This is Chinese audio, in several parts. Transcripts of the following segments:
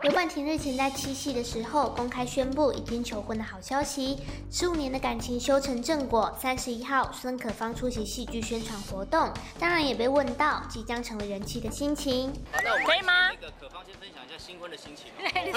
刘冠廷日前在七夕的时候公开宣布已经求婚的好消息，15年的感情修成正果。31号，孙可芳出席戏剧宣传活动，当然也被问到即将成为人妻的心情。 可以吗？ 那个可芳先分享一下新婚的心情。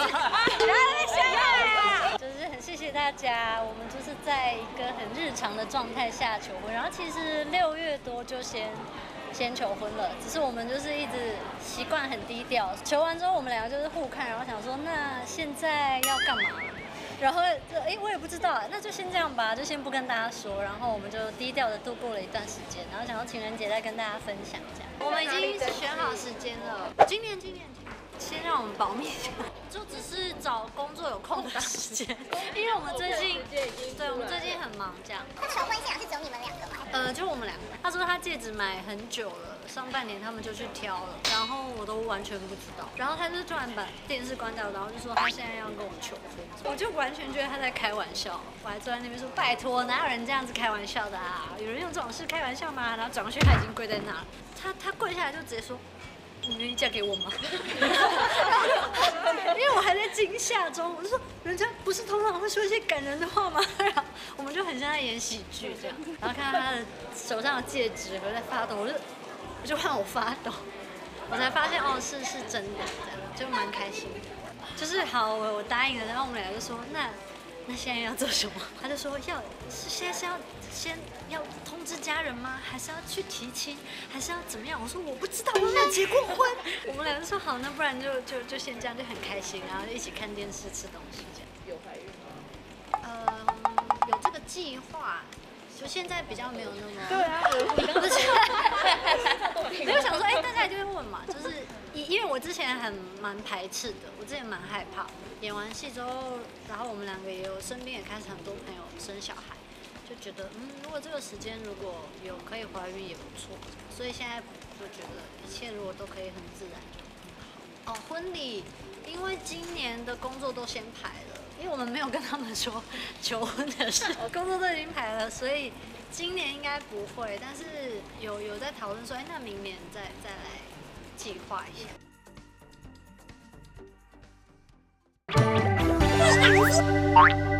就是很谢谢大家，我们就是在一个很日常的状态下求婚，然后其实6月多就先求婚了，只是我们就是一直习惯很低调。求完之后，我们两个就是互看，然后想说，那现在要干嘛？然后我也不知道，那就先这样吧，就先不跟大家说。然后我们就低调的度过了一段时间，然后想到情人节再跟大家分享这样。我们已经选好时间了，今年，先让我们保密，就只是找工作有空的时间，因为我们最近很忙这样。 那求婚现场是只有你们2个吗？ 就我们2个。他说他戒指买很久了，上半年他们就去挑了，然后我都完全不知道。然后他就突然把电视关掉，然后就说他现在要跟我求婚，我就完全觉得他在开玩笑。我还坐在那边说拜托，哪有人这样子开玩笑的啊？有人用这种事开玩笑吗？然后转过去他已经跪在那了，他跪下来就直接说。你愿意嫁给我吗？因为我还在惊吓中，我就说人家不是通常会说一些感人的话吗？然后我们就很像在演喜剧这样，然后看到他的手上的戒指还在发抖，我就看我发抖，我才发现哦是真的，这样就蛮开心的。就是好，我答应了，然后我们俩就说那现在要做什么？他就说现在是要先要通知家人吗？还是要去提亲？还是要怎么样？我说我不知道，我没有结过婚。我们两个说好，那不然就先这样，就很开心，然后就一起看电视、吃东西这样。 有怀孕吗？ 有这个计划，就现在比较没有那么。 对啊，你刚刚没有想说，大家一定会问嘛，就是因为我之前蛮排斥的，我之前蛮害怕。演完戏之后，然后我们2个也有身边也开始很多朋友生小孩，就觉得如果这个时间如果有可以怀孕也不错，所以现在就觉得一切如果都可以很自然就很好。哦，婚礼因为今年的工作都先排了，因为我们没有跟他们说求婚的事，工作都已经排了，所以今年应该不会，但是有在讨论说，那明年再来计划一下。 你